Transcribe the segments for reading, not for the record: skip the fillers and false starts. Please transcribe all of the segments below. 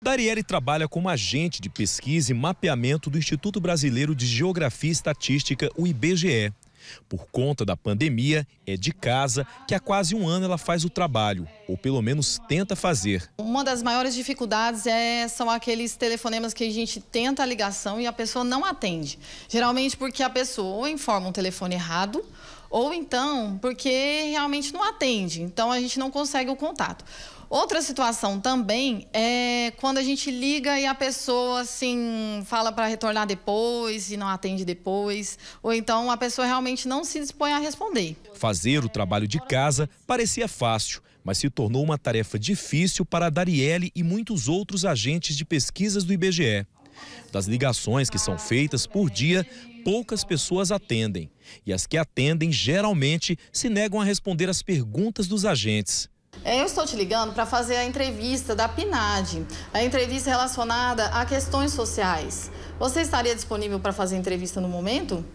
Dariele trabalha como agente de pesquisa e mapeamento do Instituto Brasileiro de Geografia e Estatística, o IBGE. Por conta da pandemia, é de casa que há quase um ano ela faz o trabalho, ou pelo menos tenta fazer. Uma das maiores dificuldades são aqueles telefonemas que a gente tenta a ligação e a pessoa não atende. Geralmente porque a pessoa ou informa um telefone errado, ou então porque realmente não atende. Então a gente não consegue o contato. Outra situação também é quando a gente liga e a pessoa assim fala para retornar depois e não atende depois, ou então a pessoa realmente não se dispõe a responder. Fazer o trabalho de casa parecia fácil, mas se tornou uma tarefa difícil para a Dariele e muitos outros agentes de pesquisas do IBGE. Das ligações que são feitas por dia, poucas pessoas atendem. E as que atendem geralmente se negam a responder às perguntas dos agentes. Eu estou te ligando para fazer a entrevista da PNAD, a entrevista relacionada a questões sociais. Você estaria disponível para fazer a entrevista no momento?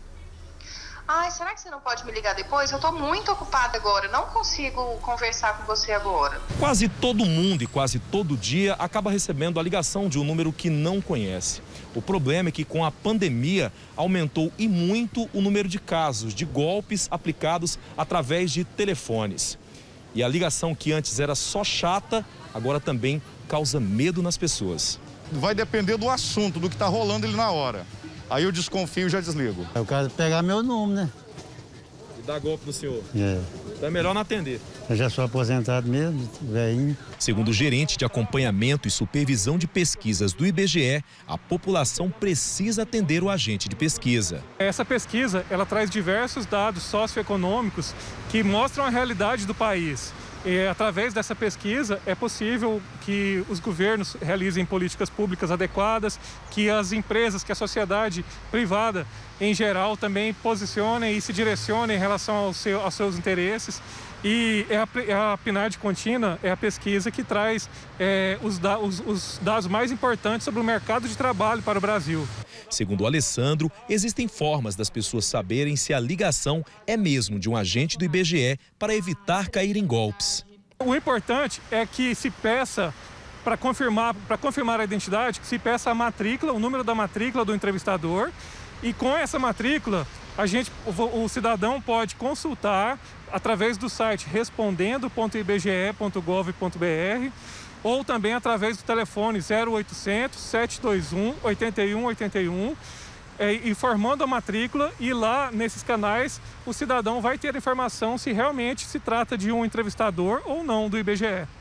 Ai, será que você não pode me ligar depois? Eu estou muito ocupada agora, não consigo conversar com você agora. Quase todo mundo e quase todo dia acaba recebendo a ligação de um número que não conhece. O problema é que com a pandemia aumentou e muito o número de casos de golpes aplicados através de telefones. E a ligação que antes era só chata, agora também causa medo nas pessoas. Vai depender do assunto, do que está rolando ali na hora. Aí eu desconfio e já desligo. Eu quero pegar meu número, né? E dar golpe no senhor? É. Então é melhor não atender. Eu já sou aposentado mesmo, velhinho. Segundo o gerente de acompanhamento e supervisão de pesquisas do IBGE, a população precisa atender o agente de pesquisa. Essa pesquisa, ela traz diversos dados socioeconômicos que mostram a realidade do país. E, através dessa pesquisa, é possível que os governos realizem políticas públicas adequadas, que as empresas, que a sociedade privada, em geral, também posicionem e se direcionem em relação aos seus interesses. E a PNAD contínua é a pesquisa que traz os dados mais importantes sobre o mercado de trabalho para o Brasil. Segundo o Alessandro, existem formas das pessoas saberem se a ligação é mesmo de um agente do IBGE para evitar cair em golpes. O importante é que se peça, para confirmar a identidade, que se peça a matrícula, o número da matrícula do entrevistador, e com essa matrícula o cidadão pode consultar através do site respondendo.ibge.gov.br ou também através do telefone 0800 721 8181, informando a matrícula, e lá nesses canais o cidadão vai ter informação se realmente se trata de um entrevistador ou não do IBGE.